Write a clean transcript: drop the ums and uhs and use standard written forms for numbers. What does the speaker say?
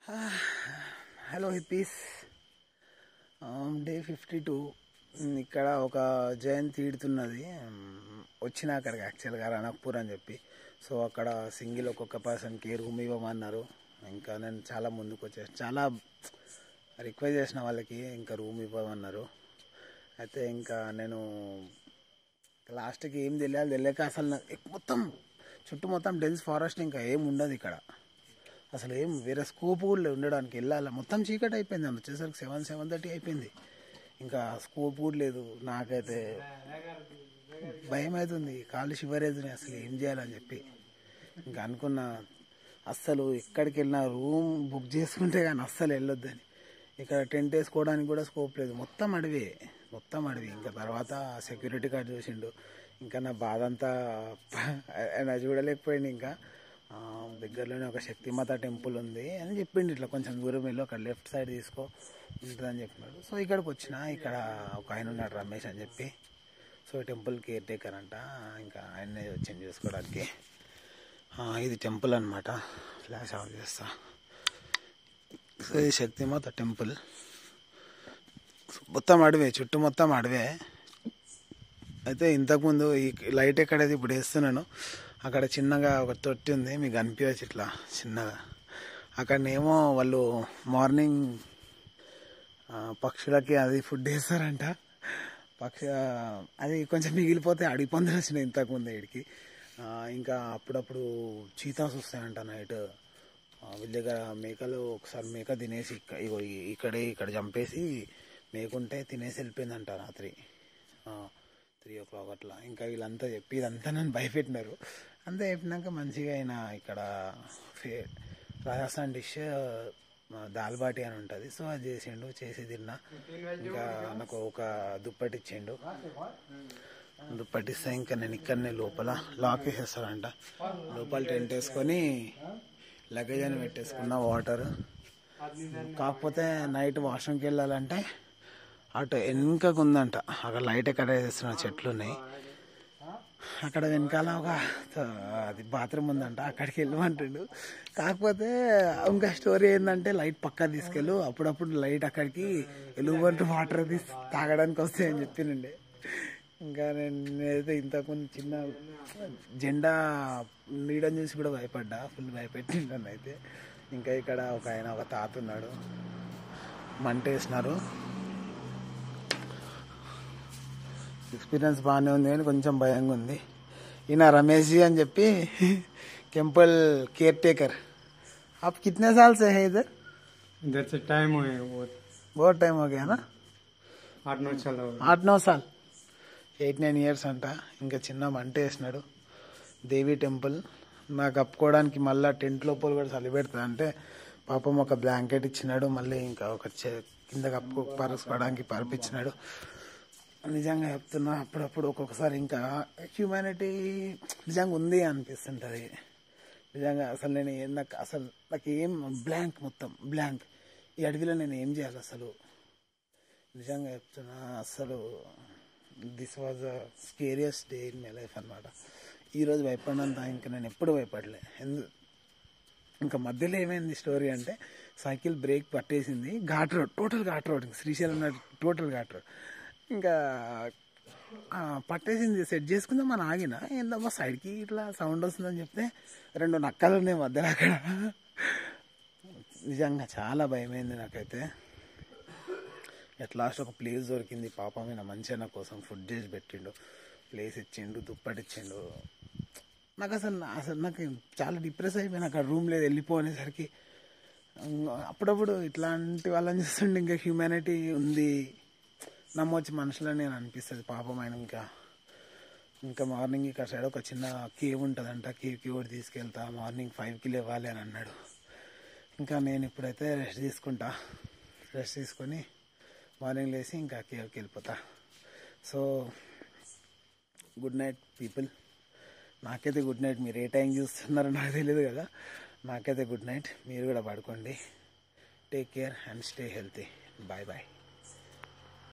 Hello hippies, day 52. ఇక్కడ ఒక జయంతి ఈడుతున్నది. వచ్చిన అక్కడికి యాక్చువల్గా రణక్పూర్ అని చెప్పి. సో అక్కడ సింగిల్ ఒక్కొక్క పర్సన్కి రూమ్ ఇవ్వమన్నారు. ఇంకా నేను చాలా ముందుకు వచ్చేసి చాలా రిక్వెస్ట్ చేసిన వాళ్ళకి ఇంకా రూమ్ ఇవ్వమన్నారు. అయితే ఇంకా నేను లాస్ట్కి ఏం తెలియక అసలు మొత్తం చుట్టూ మొత్తం డెన్స్ ఫారెస్ట్, ఇంకా ఏం ఉండదు ఇక్కడ అసలు. ఏం వేరే స్కోప్ కూడా ఉండడానికి వెళ్ళాలి. మొత్తం చీకటి అయిపోయింది. అని వచ్చేసరికి 7:30 అయిపోయింది. ఇంకా స్కోప్ కూడా లేదు. నాకైతే భయం అవుతుంది, కాళ్ళు షివర్ అవుతున్నాయి అసలు ఏం చేయాలని చెప్పి. ఇంకా అనుకున్నా అస్సలు ఎక్కడికి వెళ్ళినా రూమ్ బుక్ చేసుకుంటే కానీ అస్సలు వెళ్ళొద్దని. ఇక్కడ టెంట్ వేసుకోవడానికి కూడా స్కోప్ లేదు. మొత్తం అడవి. ఇంకా తర్వాత సెక్యూరిటీ గార్డ్ చూసిండు. ఇంకా నా బాధ అంతా ఆయన చూడలేకపోయింది. ఇంకా దగ్గరలోనే ఒక శక్తిమాత టెంపుల్ ఉంది అని చెప్పిండు. ఇట్లా కొంచెం దూరం వెళ్ళి ఒక లెఫ్ట్ సైడ్ తీసుకో ఉంటుందని చెప్పినాడు. సో ఇక్కడికి వచ్చిన. ఇక్కడ ఒక ఆయన ఉన్నాడు, రమేష్ అని చెప్పి. సో టెంపుల్ కేర్ టేకర్ అంట. ఇంకా ఆయన్నే వచ్చింది చూసుకోవడానికి. ఇది టెంపుల్ అనమాట. ఫ్లాష్ ఆఫ్ చేస్తా. సో ఇది శక్తిమాత టెంపుల్. మొత్తం అడవే, చుట్టూ మొత్తం అడవే. అయితే ఇంతకుముందు ఈ లైట్ ఎక్కడైతే ఇప్పుడు వేస్తున్నాను అక్కడ చిన్నగా ఒక తొట్టి ఉంది, మీకు అనిపించచ్చు ఇట్లా చిన్నగా. అక్కడనేమో వాళ్ళు మార్నింగ్ పక్షులకి అది ఫుడ్ వేస్తారంట. అది కొంచెం మిగిలిపోతే అడిగి పొందలు వచ్చినాయి ఇంతకుముందు వీడికి. ఇంకా అప్పుడప్పుడు చీతాస్ వస్తాయంట నైట్. వీళ్ళ దగ్గర మేకలు ఒకసారి మేక తినేసి ఇక్కడ చంపేసి మేకుంటే తినేసి వెళ్ళిపోయిందంట రాత్రి 3 o'clock అట్లా. ఇంకా వీళ్ళంతా చెప్పి ఇదంతా నన్ను భయపెట్టినారు. అంతా చెప్పినాక మంచిగా అయినా ఇక్కడ రాజస్థాన్ డిష్ దాల్ బాటి అని ఉంటుంది. సో అది చేసి తిన్నా. ఇంకా నాకు ఒక దుప్పటి ఇచ్చిండు. దుప్పటిస్తే ఇంకా నేను ఇక్కడనే లోపల లాక్ వేసేస్తాడంట. లోపల టెంట్ వేసుకొని లగేజ్ అని పెట్టేసుకున్న వాటర్. కాకపోతే నైట్ వాష్రూమ్కి వెళ్ళాలంటే అటు వెనుకకు ఉందంట. అక్కడ లైట్ ఎక్కడ వేస్తున్న చెట్లు ఉన్నాయి. అక్కడ వెనకాల ఒక అది బాత్రూమ్ ఉందంట, అక్కడికి వెళ్ళమంటుండు. కాకపోతే ఇంకా స్టోరీ ఏంటంటే లైట్ పక్కా తీసుకెళ్ళు, అప్పుడప్పుడు లైట్ అక్కడికి ఎలుగుబంటి వాటర్ తాగడానికి వస్తాయని చెప్పినండి. ఇంకా నేనైతే ఇంతకుముందు చిన్న జెండా నీడని చూసి కూడా భయపడ్డా, ఫుల్ భయపెట్టిండు నన్ను అయితే. ఇంకా ఇక్కడ ఒక తాత ఉన్నాడు, మంట వేసినారు. ఎక్స్పీరియన్స్ బాగానే ఉంది కానీ కొంచెం భయంగా ఉంది. ఈయన రమేష్ जी అని చెప్పి टेम्पल केयर टेकर. आप कितने साल से है इधर? इधर से टाइम हुए बहुत टाइम हो गया ना? 8-9 साल हो गए. 8-9 साल, 8-9 years అంట. ఇంకా చిన్న మంట వేసినాడు. దేవి టెంపుల్. నాకు కప్పుకోవడానికి మళ్ళీ టెంట్ లోపల కూడా చలి పెడుతుంది అంటే పాపం ఒక బ్లాంకెట్ ఇచ్చినాడు. మళ్ళీ ఇంకా ఒక కింద పరుచుకోవడానికి పరుపిచ్చినాడు. నిజంగా చెప్తున్నా, అప్పుడప్పుడు ఒక్కొక్కసారి ఇంకా హ్యూమానిటీ నిజంగా ఉంది అనిపిస్తుంటుంది. నిజంగా అసలు నాకు ఏం మొత్తం బ్లాంక్. ఈ అడవిలో నేను ఏం చేయాలి అసలు? నిజంగా చెప్తున్నా, అసలు this was the scariest day in my life అనమాట. ఈరోజు భయపడినంత ఇంకా నేను ఎప్పుడు భయపడలే. ఇంకా మధ్యలో ఏమైంది స్టోరీ అంటే, సైకిల్ బ్రేక్ పట్టేసింది. Total ghat road, Srisailam total ghat road. ఇంకా పట్టేసింది. సెట్ చేసుకుందాం మనం ఆగిన. ఏందమ్మా సైడ్కి ఇట్లా సౌండ్ వస్తుందని చెప్తే 2 నక్కలు ఉన్నాయి మధ్యలో అక్కడ. నిజంగా చాలా భయమైంది నాకైతే. ఎట్ లాస్ట్ ఒక ప్లేస్ దొరికింది. పాపమైన మంచిగా నా కోసం ఫుడ్ చేసి పెట్టిండు, ప్లేస్ ఇచ్చిండు, దుప్పటి ఇచ్చిండు. నాకు చాలా డిప్రెస్ అయిపోయినా. అక్కడ రూమ్ లేదు, వెళ్ళిపోనేసరికి. అప్పుడప్పుడు ఇట్లాంటి వాళ్ళని చూస్తుండే ఇంకా హ్యూమానిటీ ఉంది, నమ్మొచ్చి మనుషులని నేను అనిపిస్తుంది. పాపమైన ఇంకా మార్నింగ్ ఇక్కడ సైడ్ ఒక చిన్న కేవ్ ఉంటుందంట. కేవ్కి కూడా తీసుకెళ్తా, మార్నింగ్ 5కి లేవాలి అని అన్నాడు. ఇంకా నేను ఇప్పుడైతే రెస్ట్ తీసుకొని మార్నింగ్ లేచి ఇంకా కేవ్కి వెళ్ళిపోతా. So good night people. నాకైతే గుడ్ నైట్. మీరు ఏ టైం చూస్తున్నారో నాకు తెలియదు కదా. నాకైతే గుడ్ నైట్. మీరు కూడా పడుకోండి. Take care and stay healthy. Bye bye.